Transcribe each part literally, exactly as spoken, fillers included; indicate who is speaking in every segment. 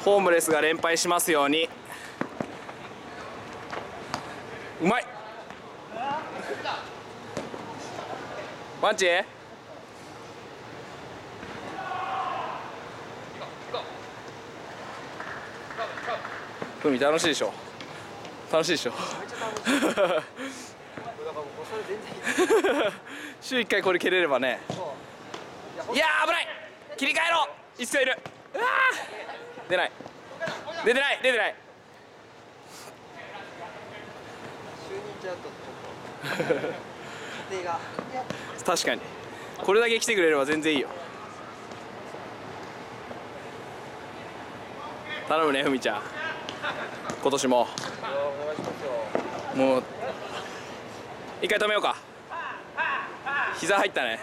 Speaker 1: ホームレスが連敗しますように。うまい。ワンチふみ楽しいでしょ。楽しいでしょ。週いっかいこれ蹴れればね。いやー危ない。切り替えろ。いつかいる。うわー出ない。出てない出てない。確かにこれだけ来てくれれば全然いいよ。頼むねふみちゃん、今年ももう一回止めようか。膝入ったね。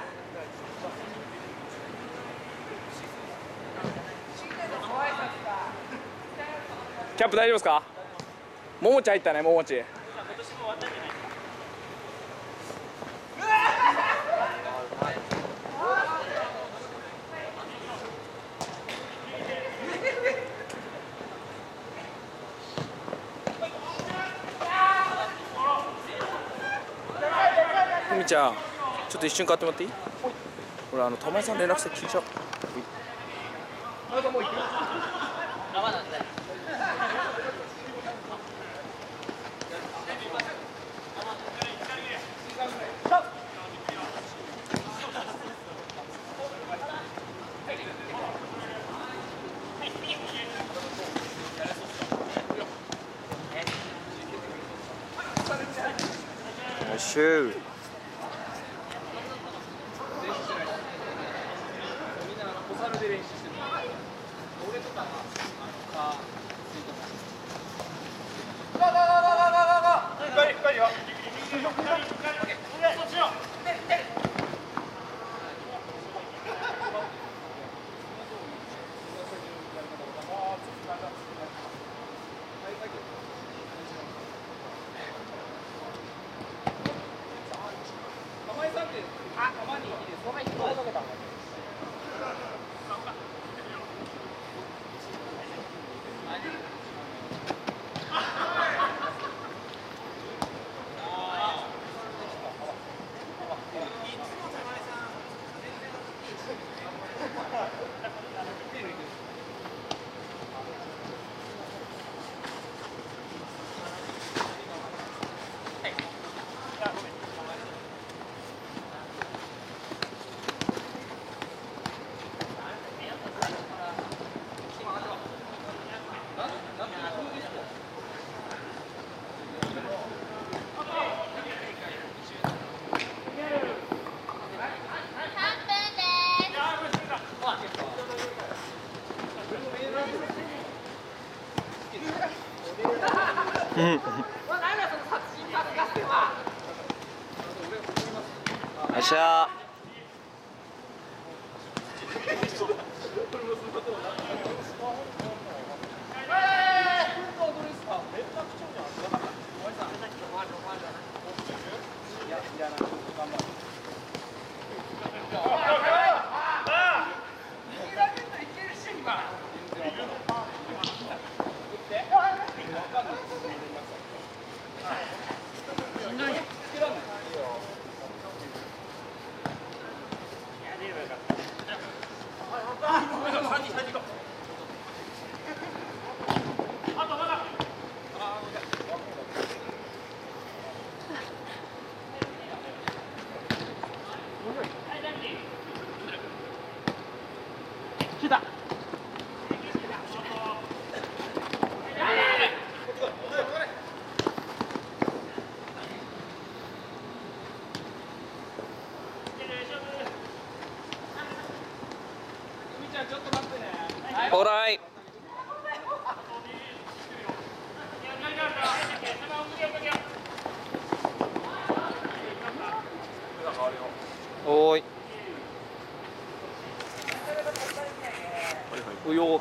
Speaker 1: キャップ大丈夫ですか。ももち入ったね。ももちふみちゃん、ちょっと一瞬買ってもらっていい？俺あの玉井さん連絡先聞いちゃう。よしゅう。うん。よっしゃー。オーライ。おーい。およ。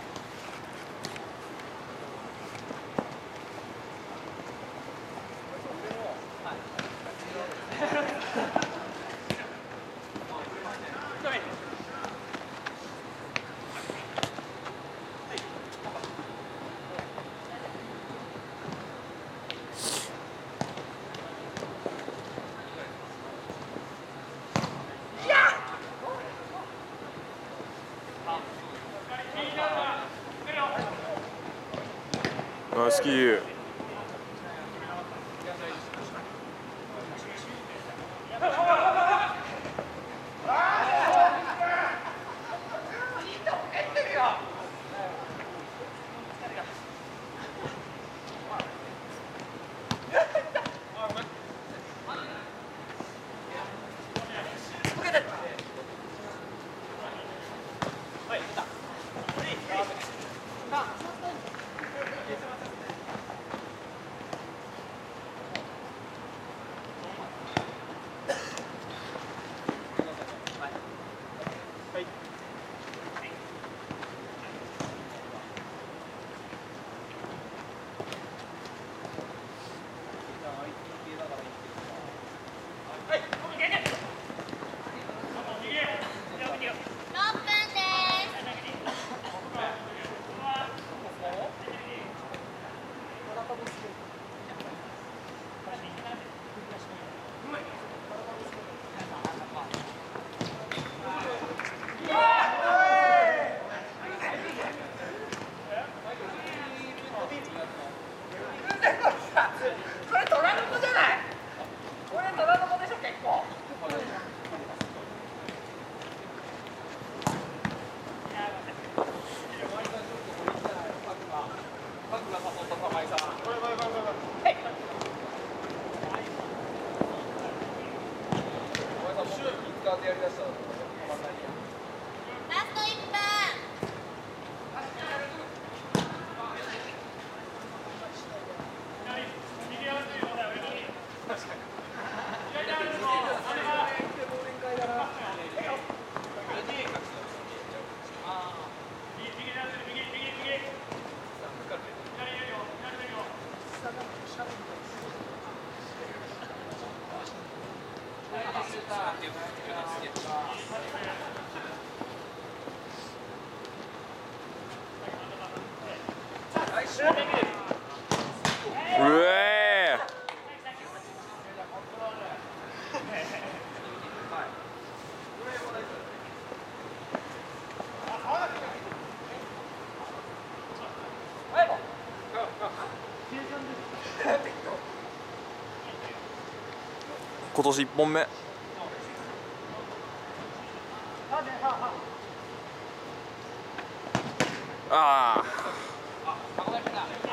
Speaker 1: ナイスキー。うえー今年いっぽんめ。ああ。